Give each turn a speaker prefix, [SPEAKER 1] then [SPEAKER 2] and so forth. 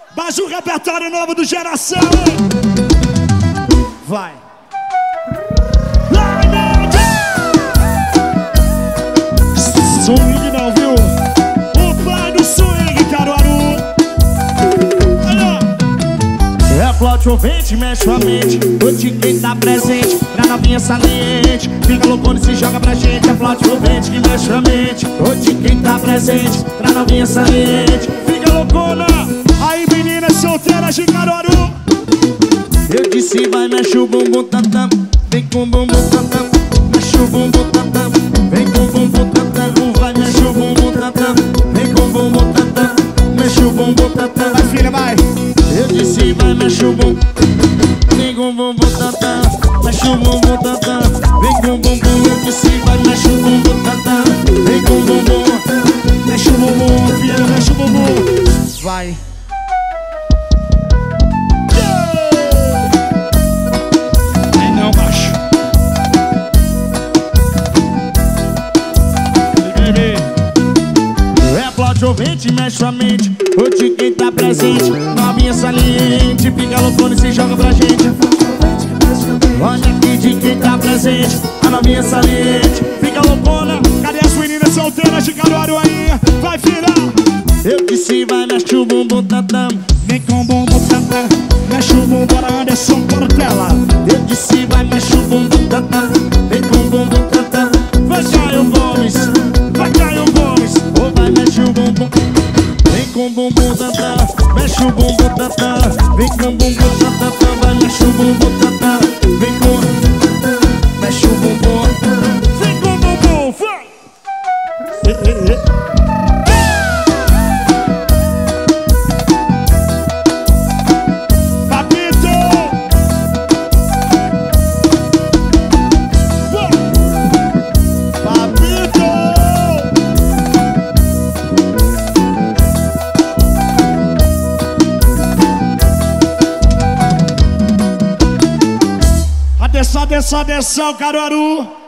[SPEAKER 1] Mais um repertório novo do Geração. Vai. Swing não, viu? O pai do swing, Caruaru.
[SPEAKER 2] É flote ouvinte, mexe sua mente. Hoje quem tá presente, pra novinha saliente. Fica loucona e se joga pra gente. É flote ouvinte que mexe sua mente. Hoje quem tá presente, pra novinha saliente.
[SPEAKER 1] Fica loucona. Aí meninas solteiras de Caruaru.
[SPEAKER 2] Eu disse vai, mexe o bumbum tantam. Vem com o bumbum tantam. Mexe o bumbum tantam. Vem com o bumbum tantam. Vai, mexe o bumbum tantam. Vem com o bumbum tantam. Mexe o bumbum tantam.
[SPEAKER 1] Vai, filha, vai.
[SPEAKER 2] Eu disse vai, mexe o bumbum. Vem com o bumbum tantam. Mexe o bumbum tantam. Vem com o bumbum. Eu disse vai, mexe o bumbum tantam. Vem com o bumbum.
[SPEAKER 1] Mexe o bumbum, filha, mexe o bumbum. Vai.
[SPEAKER 2] Ouvinte, mexe sua mente. Hoje quem tá presente, novinha saliente. Fica loucona e se joga pra gente. Olha aqui de quem tá presente, a novinha saliente. Fica loucona.
[SPEAKER 1] Cadê as meninas solteiras de Caruaru aí? Vai, filha.
[SPEAKER 2] Eu disse vai, mexe o bumbum tatam.
[SPEAKER 1] Vem com o bumbum tatam. Mexe o bumbum, bora Anderson Portela.
[SPEAKER 2] Eu disse vai, mexe o bumbum tatam. Vem com o bumbum tatam. Vai, Caio Gomes. Vai, Caio Gomes. Ou vai, mexe o bumbum. Vem com o bumbum tatam. Mexe o bumbum tatam. Vem com o bumbum tatam. Vai, mexe o bumbum tatam. Vem com. Mexe o bumbum.
[SPEAKER 1] Vem com o bumbum, vai. Papito. Papito. Atenção, atenção, atenção, Caruaru.